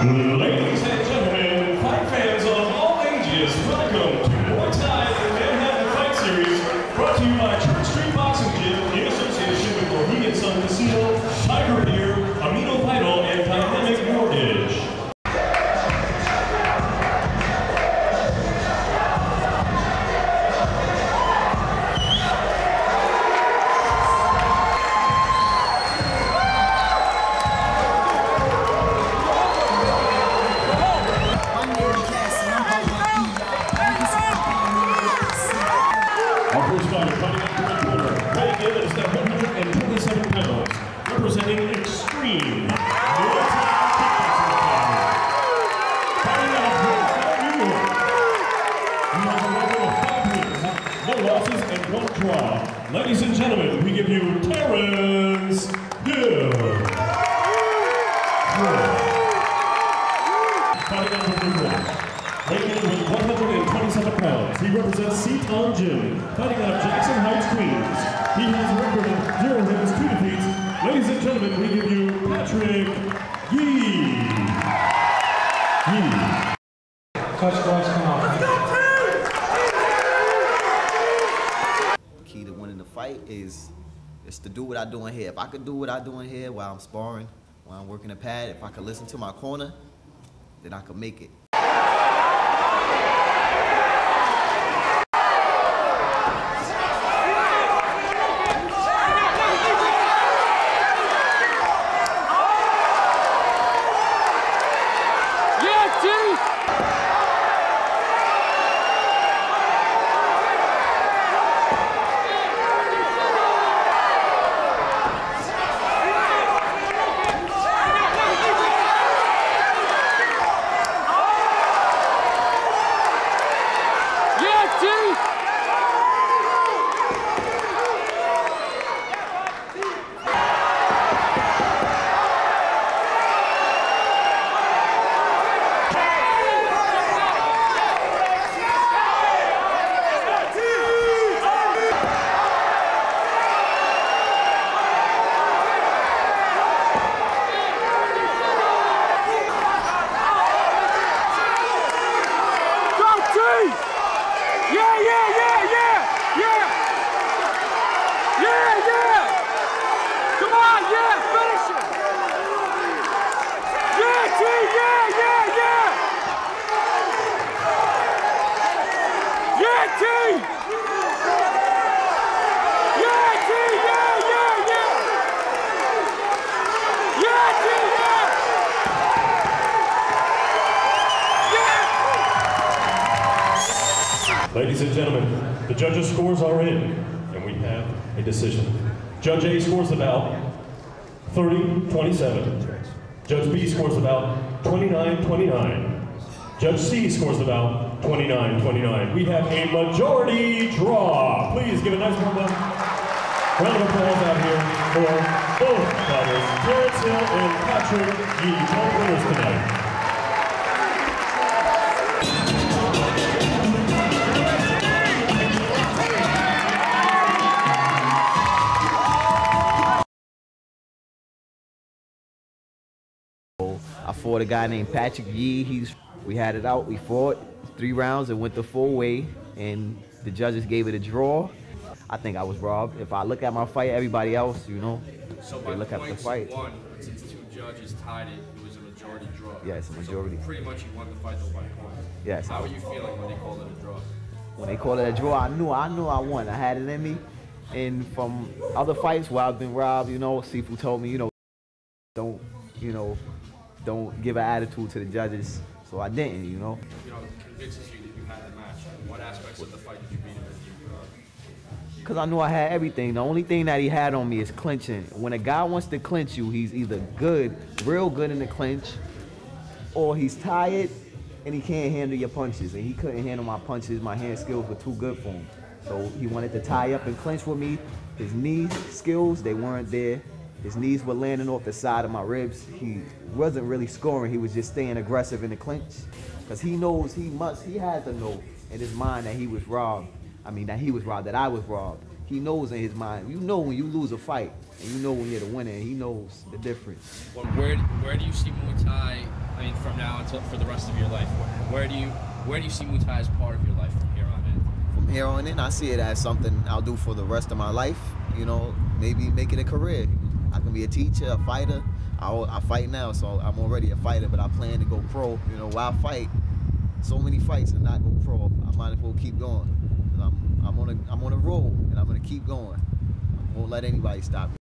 Ladies and gentlemen, fight fans of all ages, welcome to Muay Thai and Manhattan Fight Series, brought to you by Church Street Boxing Gym in association with Mohegan Sun Casino, Tiger Beer, Amino Vital, and Dynamic Mortgage. Representing Extreme Muay Thai fighting out of New York. He has a record of 5 wins, no losses, and 1 draw. Ladies and gentlemen, we give you Terrence Hill. Fighting out of New York. Weighing in with 127 pounds, he represents Seton Gym, fighting out of Jackson Heights, Queens. He has a record of 0 wins, 2 defeats. Ladies and gentlemen, we give you Patrick Yee. Touch gloves, come on. Key to winning the fight is to do what I'm doing here. If I could do what I'm doing here while I'm sparring, while I'm working the pad, if I could listen to my corner, then I could make it. Ladies and gentlemen, the judges' scores are in, and we have a decision. Judge A scores the bout 30-27. Judge B scores the bout 29-29. Judge C scores the bout 29-29. We have a majority draw. Please give a nice round of applause out here for both fighters, Terrence Hill and Patrick Yee, both winners tonight. I fought a guy named Patrick Yee. We had it out. We fought 3 rounds and went the full way, and the judges gave it a draw. I think I was robbed. If I look at my fight, everybody else, you know, so they look at the fight. Won, since 2 judges tied it, it was a majority draw. Yeah, it's a majority. So pretty much you won the fight though by points. Yes. How were you feeling when they called it a draw? When they called it a draw, I knew I won. I had it in me. And from other fights where I've been robbed, you know, Sifu told me, you know, don't give an attitude to the judges. So I didn't, you know. You know, it convinces you that you had the match. What aspects of the fight did you beat him in? Because I knew I had everything. The only thing that he had on me is clinching. When a guy wants to clinch you, he's either good, real good in the clinch, or he's tired and he can't handle your punches. And he couldn't handle my punches. My hand skills were too good for him. So he wanted to tie up and clinch with me. His knee skills, they weren't there. His knees were landing off the side of my ribs. He wasn't really scoring. He was just staying aggressive in the clinch. Because he knows, he had to know in his mind that he was robbed. I mean, that I was robbed. He knows in his mind. You know when you lose a fight, and you know when you're the winner, and he knows the difference. Well, where do you see Muay Thai, I mean, from for the rest of your life? Where do you see Muay Thai as part of your life from here on in? From here on in, I see it as something I'll do for the rest of my life. You know, maybe make it a career. I can be a teacher, a fighter. I fight now, so I'm already a fighter, but I plan to go pro. You know, why fight so many fights and not go pro? I might as well keep going. I'm on a roll, and I'm gonna keep going. I won't let anybody stop me.